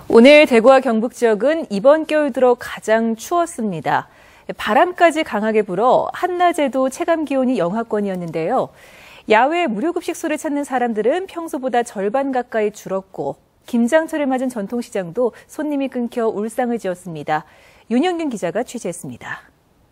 오늘 대구와 경북 지역은 이번 겨울 들어 가장 추웠습니다. 바람까지 강하게 불어 한낮에도 체감 기온이 영하권이었는데요. 야외 무료급식소를 찾는 사람들은 평소보다 절반 가까이 줄었고 김장철을 맞은 전통시장도 손님이 끊겨 울상을 지었습니다. 윤영균 기자가 취재했습니다.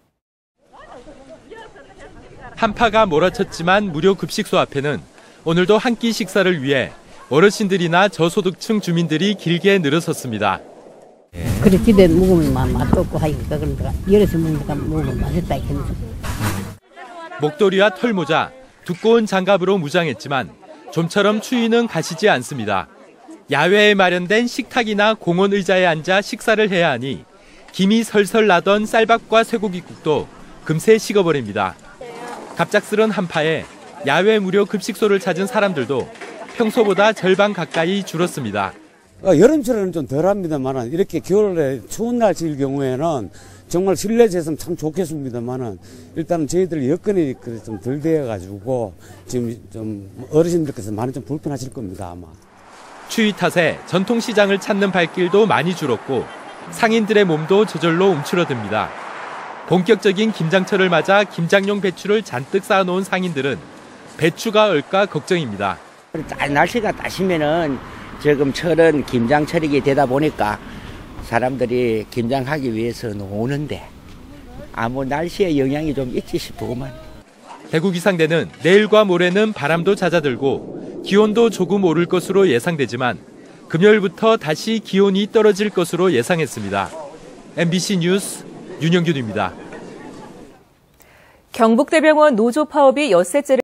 한파가 몰아쳤지만 무료급식소 앞에는 오늘도 한 끼 식사를 위해 어르신들이나 저소득층 주민들이 길게 늘어섰습니다. 그래 집에 먹으면 맛도 없고 하니까 그러니까 여럿이 먹으면 맛있다 했는데. 목도리와 털모자, 두꺼운 장갑으로 무장했지만 좀처럼 추위는 가시지 않습니다. 야외에 마련된 식탁이나 공원 의자에 앉아 식사를 해야 하니 김이 설설 나던 쌀밥과 쇠고기국도 금세 식어버립니다. 갑작스런 한파에 야외 무료 급식소를 찾은 사람들도 평소보다 절반 가까이 줄었습니다. 여름철에는 좀 덜합니다만 이렇게 겨울에 추운 날씨일 경우에는 정말 실내에서 했으면 참 좋겠습니다만 일단은 저희들 여건이 좀 덜 되어가지고 지금 좀 어르신들께서 많이 좀 불편하실 겁니다 아마. 추위 탓에 전통시장을 찾는 발길도 많이 줄었고 상인들의 몸도 저절로 움츠러듭니다. 본격적인 김장철을 맞아 김장용 배추를 잔뜩 쌓아놓은 상인들은 배추가 얼까 걱정입니다. 날씨가 따시면은 지금 철은 김장철이 되다 보니까 사람들이 김장하기 위해서는 오는데 아무 날씨의 영향이 좀 있지 싶구만. 대구 기상대는 내일과 모레는 바람도 잦아들고 기온도 조금 오를 것으로 예상되지만 금요일부터 다시 기온이 떨어질 것으로 예상했습니다. MBC 뉴스 윤영균입니다. 경북대병원 노조 파업이 엿새째를